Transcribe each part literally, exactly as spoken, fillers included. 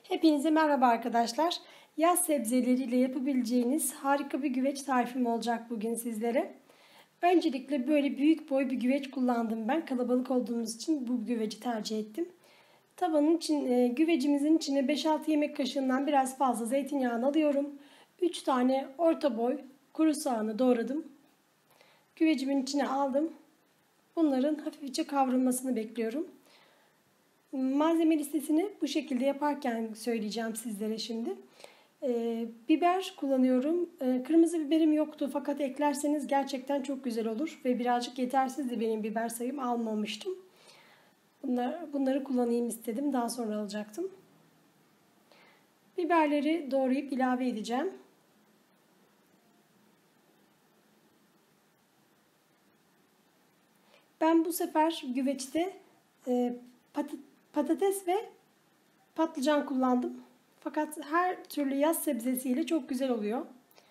Hepinize merhaba arkadaşlar. Yaz sebzeleriyle yapabileceğiniz harika bir güveç tarifim olacak bugün sizlere. Öncelikle böyle büyük boy bir güveç kullandım ben. Kalabalık olduğumuz için bu güveci tercih ettim. Tavanın için, e, güvecimizin içine beş altı yemek kaşığından biraz fazla zeytinyağını alıyorum. üç tane orta boy kuru soğanı doğradım. Güvecimin içine aldım. Bunların hafifçe kavrulmasını bekliyorum. Malzeme listesini bu şekilde yaparken söyleyeceğim sizlere şimdi. Ee, biber kullanıyorum. Ee, kırmızı biberim yoktu fakat eklerseniz gerçekten çok güzel olur. Ve birazcık yetersizdi benim biber sayım, almamıştım. Bunlar, bunları kullanayım istedim. Daha sonra alacaktım. Biberleri doğrayıp ilave edeceğim. Ben bu sefer güveçte e, patates Patates ve patlıcan kullandım. Fakat her türlü yaz sebzesiyle çok güzel oluyor.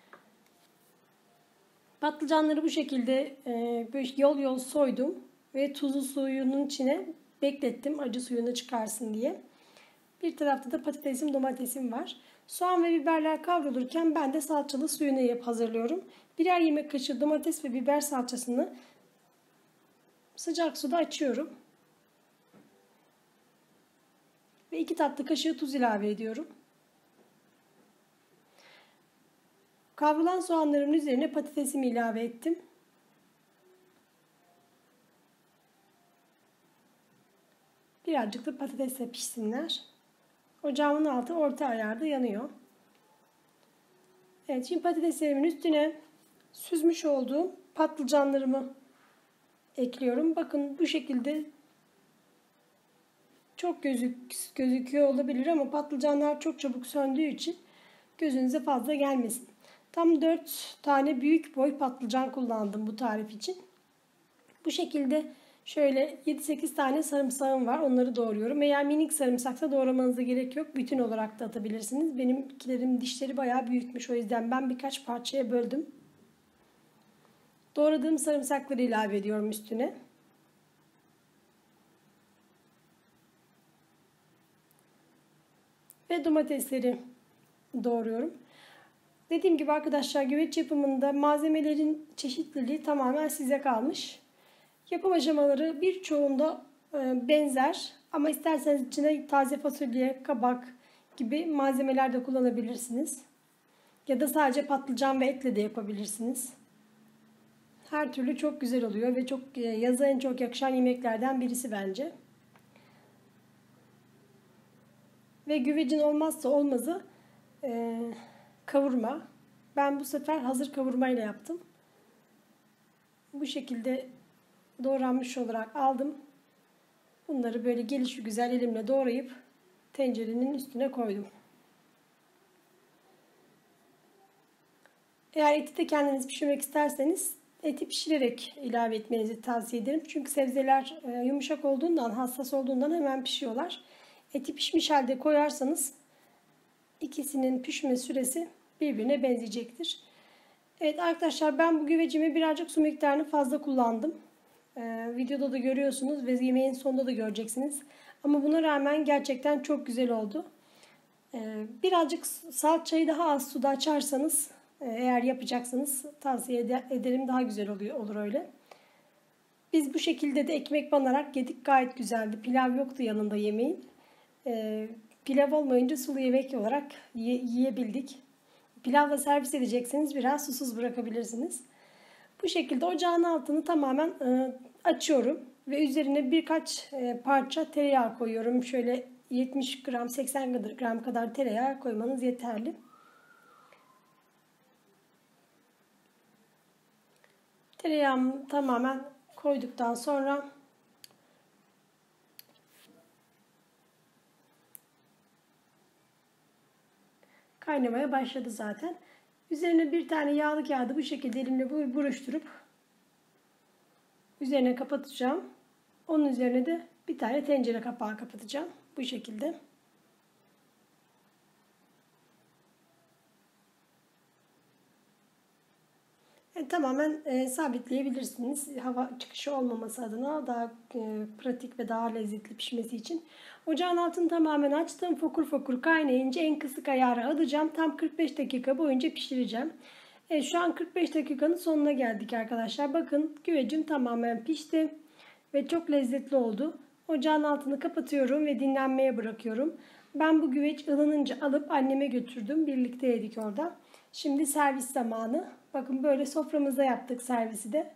Patlıcanları bu şekilde e, böyle yol yol soydum ve tuzlu suyunun içine beklettim, acı suyunu çıkarsın diye. Bir tarafta da patatesim, domatesim var. Soğan ve biberler kavrulurken ben de salçalı suyunu yapıp hazırlıyorum. Birer yemek kaşığı domates ve biber salçasını sıcak suda açıyorum. Ve iki tatlı kaşığı tuz ilave ediyorum. Kavrulan soğanların üzerine patatesimi ilave ettim. Birazcık da patatesle pişsinler. Ocağımın altı orta ayarda yanıyor. Evet, şimdi patateslerimin üstüne süzmüş olduğum patlıcanlarımı ekliyorum. Bakın bu şekilde çok gözük, gözüküyor olabilir ama patlıcanlar çok çabuk söndüğü için gözünüze fazla gelmesin. Tam dört tane büyük boy patlıcan kullandım bu tarif için. Bu şekilde şöyle yedi sekiz tane sarımsağım var. Onları doğruyorum. Eğer minik sarımsaksa doğramanıza gerek yok. Bütün olarak da atabilirsiniz. Benimkilerin dişleri bayağı büyükmüş. O yüzden ben birkaç parçaya böldüm. Doğradığım sarımsakları ilave ediyorum üstüne. Ve domatesleri doğruyorum. Dediğim gibi arkadaşlar, güveç yapımında malzemelerin çeşitliliği tamamen size kalmış. Yapım aşamaları birçoğunda benzer ama isterseniz içine taze fasulye, kabak gibi malzemeler de kullanabilirsiniz. Ya da sadece patlıcan ve etle de yapabilirsiniz. Her türlü çok güzel oluyor ve çok yaza en çok yakışan yemeklerden birisi bence. Ve güvecin olmazsa olmazı e, kavurma. Ben bu sefer hazır kavurmayla yaptım. Bu şekilde doğranmış olarak aldım. Bunları böyle gelişigüzel elimle doğrayıp tencerenin üstüne koydum. Eğer eti de kendiniz pişirmek isterseniz eti pişirerek ilave etmenizi tavsiye ederim. Çünkü sebzeler e, yumuşak olduğundan, hassas olduğundan hemen pişiyorlar. Eti pişmiş halde koyarsanız ikisinin pişme süresi birbirine benzeyecektir. Evet arkadaşlar, ben bu güvecimi birazcık su miktarını fazla kullandım. Ee, videoda da görüyorsunuz ve yemeğin sonunda da göreceksiniz. Ama buna rağmen gerçekten çok güzel oldu. Ee, birazcık salçayı daha az suda açarsanız, eğer yapacaksanız tavsiye ederim, daha güzel oluyor, olur öyle. Biz bu şekilde de ekmek banarak yedik, gayet güzeldi. Pilav yoktu yanında yemeğin. Ee, pilav olmayınca sulu yemek olarak yiyebildik. Pilavla servis edecekseniz biraz susuz bırakabilirsiniz. Bu şekilde ocağın altını tamamen e, açıyorum ve üzerine birkaç e, parça tereyağı koyuyorum. Şöyle yetmiş gram seksen gram kadar tereyağı koymanız yeterli. Tereyağımı tamamen koyduktan sonra kaynamaya başladı zaten. Üzerine bir tane yağlı kağıdı bu şekilde elimle buruşturup üzerine kapatacağım. Onun üzerine de bir tane tencere kapağı kapatacağım. Bu şekilde. Evet, tamamen e, sabitleyebilirsiniz. Hava çıkışı olmaması adına daha e, pratik ve daha lezzetli pişmesi için. Ocağın altını tamamen açtım. Fokur fokur kaynayınca en kısık ayara alacağım. Tam kırk beş dakika boyunca pişireceğim. E, şu an kırk beş dakikanın sonuna geldik arkadaşlar. Bakın güvecim tamamen pişti ve çok lezzetli oldu. Ocağın altını kapatıyorum ve dinlenmeye bırakıyorum. Ben bu güveç ılınınca alıp anneme götürdüm. Birlikte yedik orada. Şimdi servis zamanı. Bakın böyle soframızda yaptık servisi de.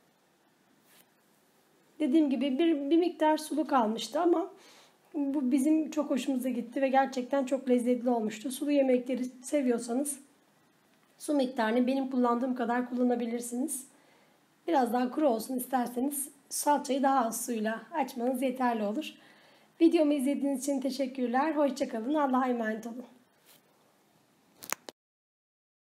Dediğim gibi bir, bir miktar sulu kalmıştı ama bu bizim çok hoşumuza gitti ve gerçekten çok lezzetli olmuştu. Sulu yemekleri seviyorsanız su miktarını benim kullandığım kadar kullanabilirsiniz. Biraz daha kuru olsun isterseniz salçayı daha az suyla açmanız yeterli olur. Videomu izlediğiniz için teşekkürler. Hoşça kalın. Allah'a emanet olun.